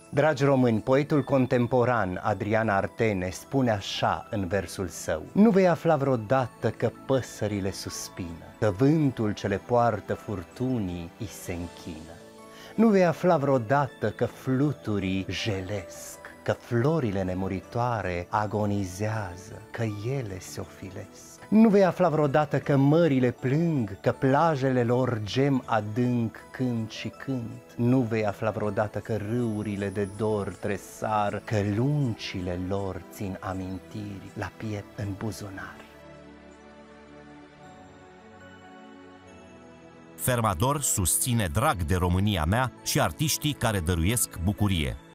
Dragi români, poetul contemporan Adrian Artene spune așa în versul său: nu vei afla vreodată că păsările suspină, că vântul ce le poartă furtunii îi se închină. Nu vei afla vreodată că fluturii jelesc, că florile nemuritoare agonizează, că ele se ofilesc. Nu vei afla vreodată că mările plâng, că plajele lor gem adânc când și când. Nu vei afla vreodată că râurile de dor tresar, că luncile lor țin amintiri la piept în buzunar. Fermador susține drag de România mea și artiștii care dăruiesc bucurie.